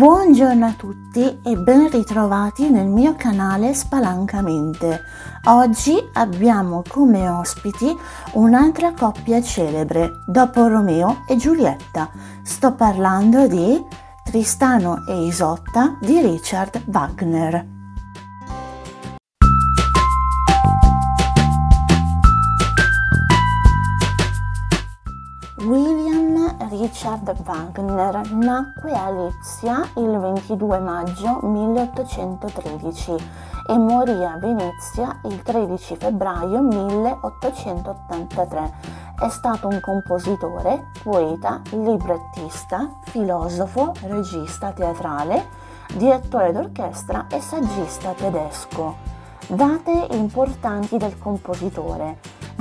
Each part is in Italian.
Buongiorno a tutti e ben ritrovati nel mio canale Spalancamente. Oggi abbiamo come ospiti un'altra coppia celebre, dopo Romeo e Giulietta. Sto parlando di Tristano e Isotta di Richard Wagner. William Richard Wagner nacque a Lipsia il 22 maggio 1813 e morì a Venezia il 13 febbraio 1883. È stato un compositore, poeta, librettista, filosofo, regista teatrale, direttore d'orchestra e saggista tedesco. Date importanti del compositore.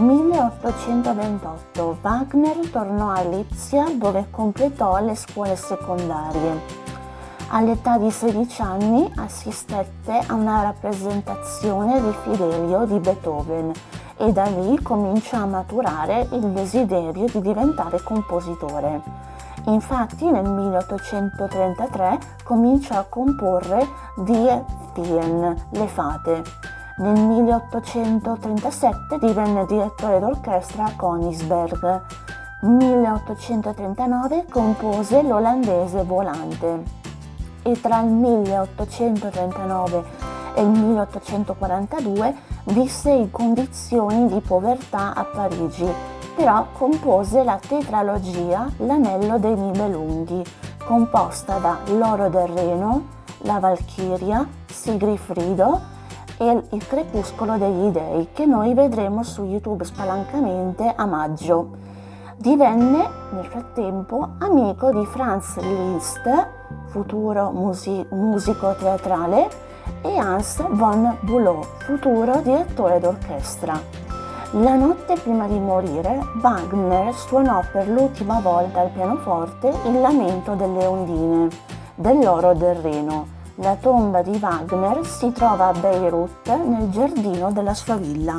1828 Wagner tornò a Lipsia dove completò le scuole secondarie. All'età di 16 anni assistette a una rappresentazione di Fidelio di Beethoven e da lì cominciò a maturare il desiderio di diventare compositore. Infatti nel 1833 cominciò a comporre Die Feen, le fate. Nel 1837 divenne direttore d'orchestra a Königsberg. Nel 1839 compose l'Olandese volante e tra il 1839 e il 1842 visse in condizioni di povertà a Parigi, però compose la tetralogia L'Anello dei Nibelunghi, composta da L'Oro del Reno, La Valchiria, Sigifrido e Il Crepuscolo degli Dei, che noi vedremo su YouTube Spalancamente a maggio. Divenne nel frattempo amico di Franz Liszt, futuro musico teatrale, e Hans von Bülow, futuro direttore d'orchestra. La notte prima di morire, Wagner suonò per l'ultima volta al pianoforte il Lamento delle Ondine, dell'Oro del Reno. La tomba di Wagner si trova a Beirut nel giardino della sua villa.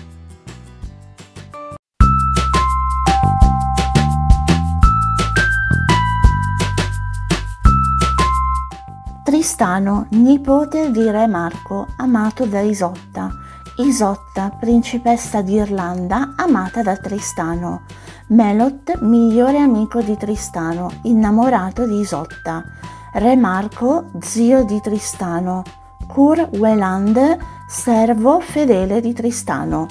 Tristano, nipote di re Marco, amato da Isotta. Isotta, principessa d'Irlanda, amata da Tristano. Melot, migliore amico di Tristano, innamorato di Isotta. Re Marco, zio di Tristano. Coeur Wayland, servo fedele di Tristano.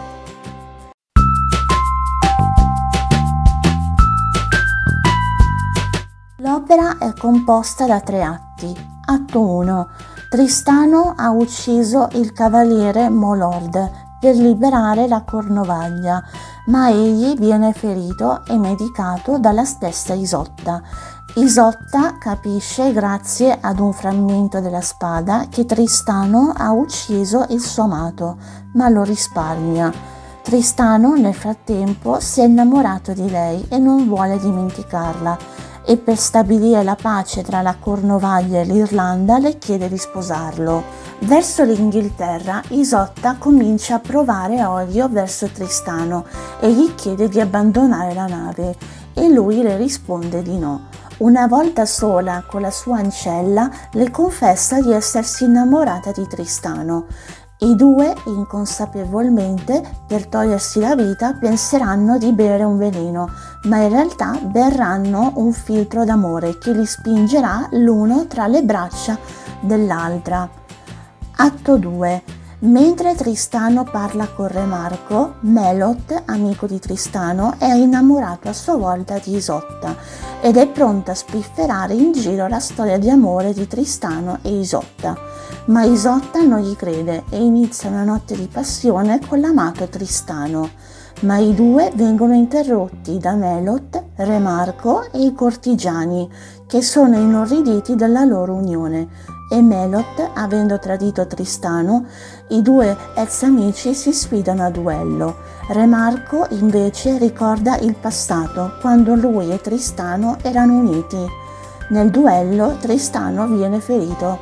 L'opera è composta da 3 atti. Atto 1. Tristano ha ucciso il cavaliere Molord per liberare la Cornovaglia, ma egli viene ferito e medicato dalla stessa Isotta. Isotta capisce, grazie ad un frammento della spada, che Tristano ha ucciso il suo amato, ma lo risparmia. Tristano, nel frattempo, si è innamorato di lei e non vuole dimenticarla, e per stabilire la pace tra la Cornovaglia e l'Irlanda le chiede di sposarlo. Verso l'Inghilterra, Isotta comincia a provare odio verso Tristano e gli chiede di abbandonare la nave, e lui le risponde di no. Una volta sola con la sua ancella le confessa di essersi innamorata di Tristano. I due, inconsapevolmente, per togliersi la vita, penseranno di bere un veleno, ma in realtà berranno un filtro d'amore che li spingerà l'uno tra le braccia dell'altra. Atto 2. Mentre Tristano parla con re Marco, Melot, amico di Tristano, è innamorato a sua volta di Isotta ed è pronto a spifferare in giro la storia di amore di Tristano e Isotta. Ma Isotta non gli crede e inizia una notte di passione con l'amato Tristano. Ma i due vengono interrotti da Melot, re Marco e i cortigiani, che sono inorriditi dalla loro unione. E Melot, avendo tradito Tristano, i due ex amici si sfidano a duello. Re Marco invece ricorda il passato, quando lui e Tristano erano uniti. Nel duello Tristano viene ferito.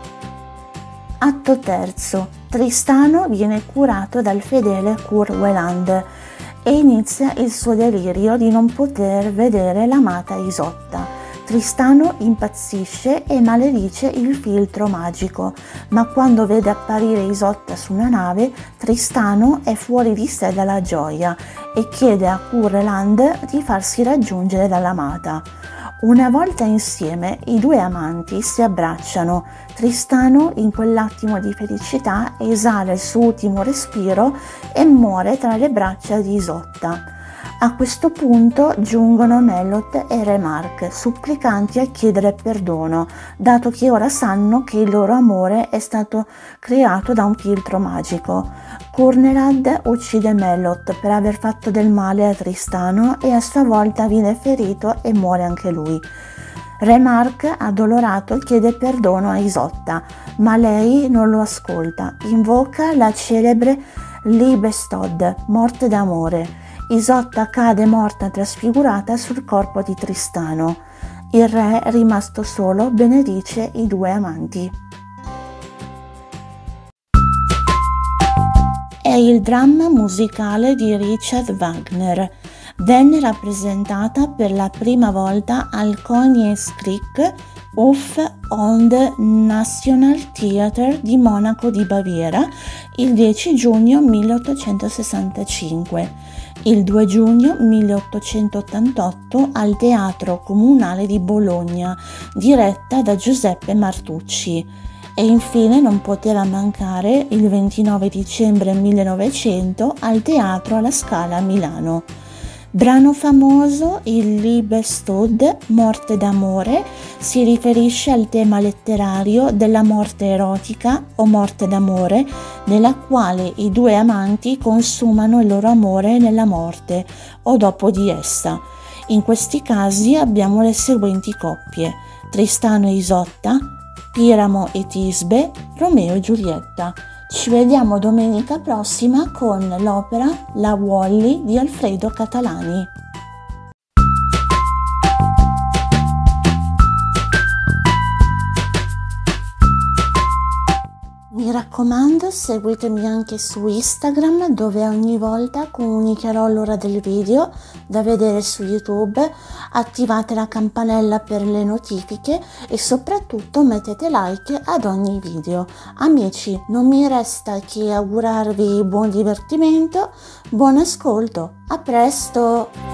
Atto 3. Tristano viene curato dal fedele Coeur Wayland e inizia il suo delirio di non poter vedere l'amata Isotta. Tristano impazzisce e maledice il filtro magico, ma quando vede apparire Isotta su una nave, Tristano è fuori di sé dalla gioia e chiede a Curreland di farsi raggiungere dall'amata. Una volta insieme, i due amanti si abbracciano. Tristano, in quell'attimo di felicità, esala il suo ultimo respiro e muore tra le braccia di Isotta. A questo punto giungono Melot e Remark, supplicanti a chiedere perdono, dato che ora sanno che il loro amore è stato creato da un filtro magico. Curneland uccide Melot per aver fatto del male a Tristano e a sua volta viene ferito e muore anche lui. Remark, addolorato, chiede perdono a Isotta, ma lei non lo ascolta. Invoca la celebre Liebestod, morte d'amore. Isotta cade morta trasfigurata sul corpo di Tristano. Il re, rimasto solo, benedice i due amanti. È il dramma musicale di Richard Wagner. Venne rappresentata per la prima volta al Königskrieg Hof und National Theater di Monaco di Baviera il 10 giugno 1865, il 2 giugno 1888 al Teatro Comunale di Bologna, diretta da Giuseppe Martucci, e infine non poteva mancare il 29 dicembre 1900 al Teatro alla Scala a Milano. Brano famoso, il Liebestod, morte d'amore, si riferisce al tema letterario della morte erotica o morte d'amore, nella quale i due amanti consumano il loro amore nella morte o dopo di essa. In questi casi abbiamo le seguenti coppie: Tristano e Isotta, Piramo e Tisbe, Romeo e Giulietta. Ci vediamo domenica prossima con l'opera La Wally di Alfredo Catalani. Mi raccomando, seguitemi anche su Instagram, dove ogni volta comunicherò l'ora del video da vedere su YouTube. Attivate la campanella per le notifiche e soprattutto mettete like ad ogni video. Amici, non mi resta che augurarvi buon divertimento, buon ascolto. A presto!